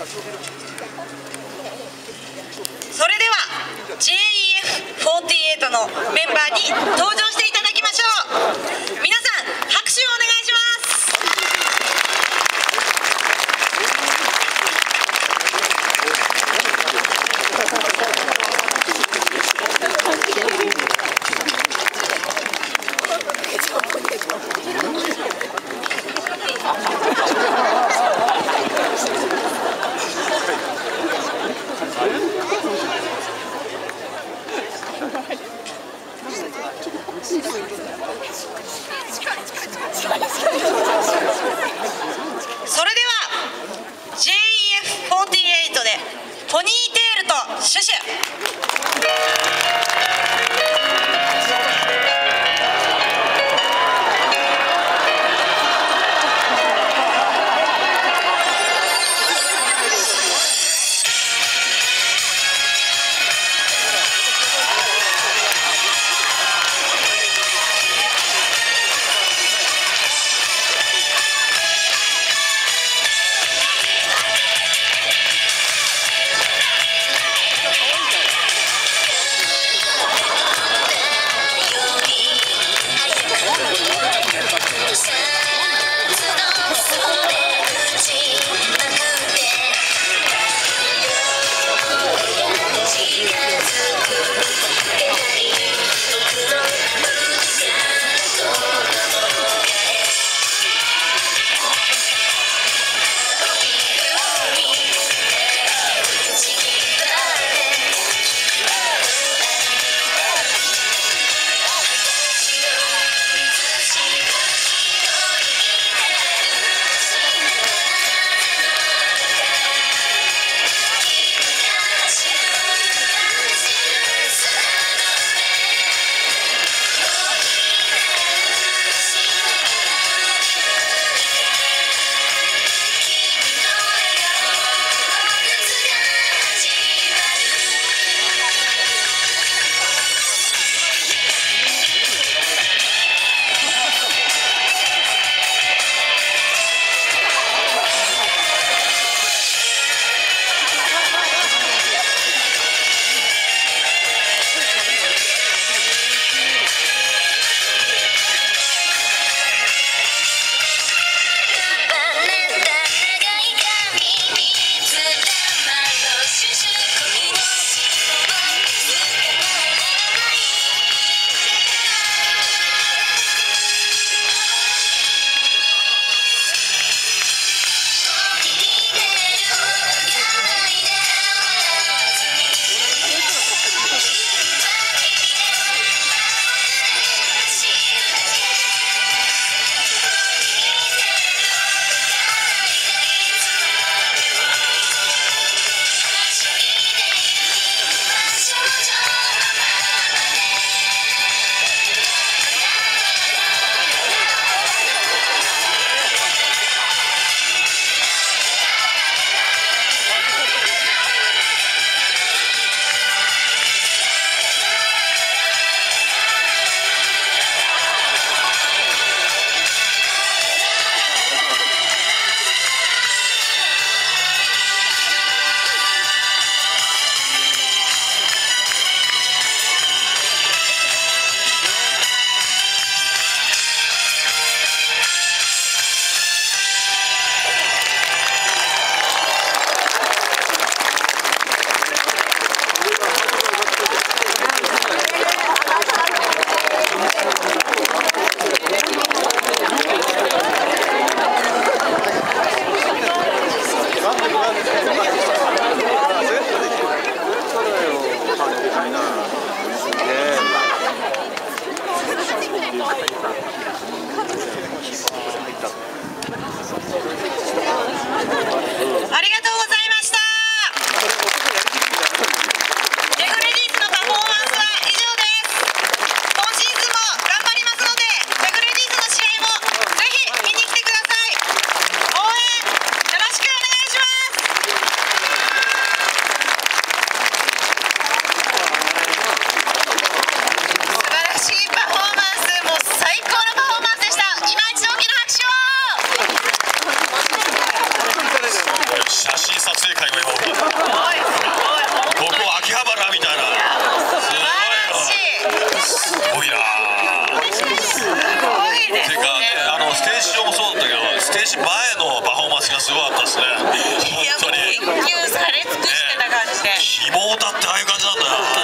それでは JEF48 のメンバーに登場していただきましょう。皆さん拍手をお願いします。それでは JEF48 でポニーテールとシュシュ。 ステージ上もそうだったけど、ステージ前のパフォーマンスがすごかったですね。 いや、もう研究され尽くしてた感じで。 キモオタってああいう感じなんだよ。